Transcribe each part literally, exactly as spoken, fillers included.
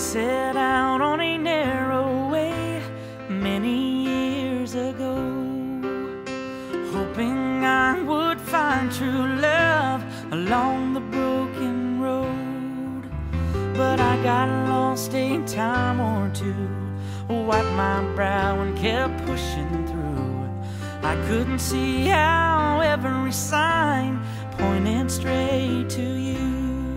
set out on a narrow way many years ago, hoping I would find true love along the broken road. But I got lost a time or two, wiped my brow and kept pushing through. I couldn't see how every sign pointed straight to you,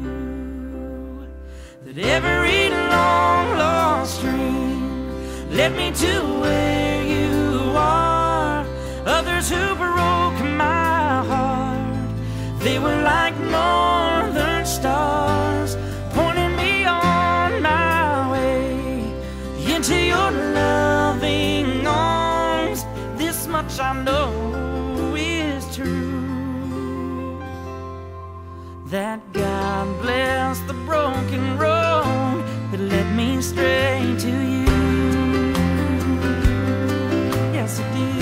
that every long lost dream led me to where you are. Others who broke my heart, they were like northern stars, pointing me on my way into your loving arms. This much I know is true, that God bless the broken road that led me straight to you. Yes, it did.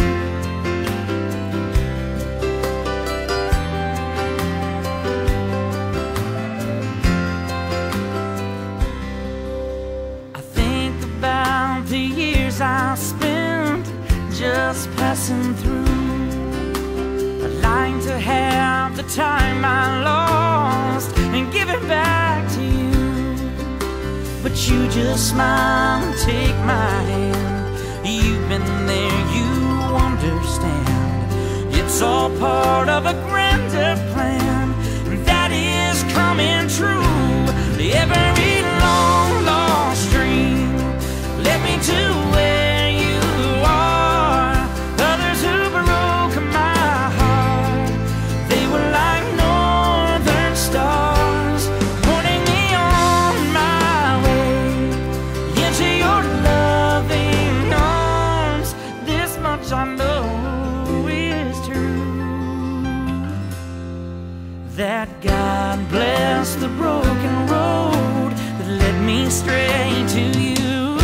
I think about the years I spent just passing through, I'd like to have the time I lost and give it back to you. But you just smile and take my hand. You've been there, you understand. It's all part of a grander plan that is coming true. Every long lost dream led me to where you are. Others who broke my heart, they were like northern stars, pointing me on my way into your loving arms. This much I know is true, that God bless the broken road that led me straight to you.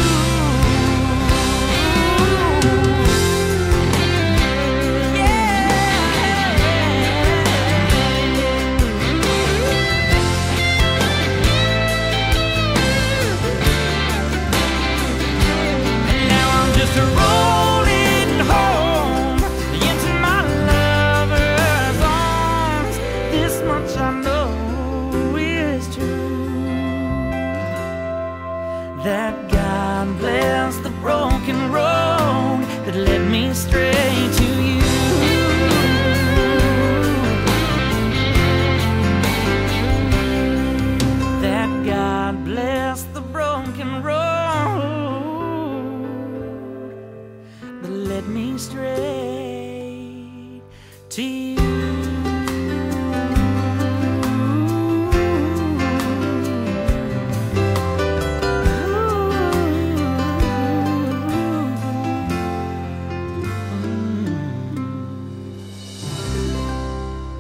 That God bless the broken road that led me straight to you. That God bless the broken road that led me straight to you.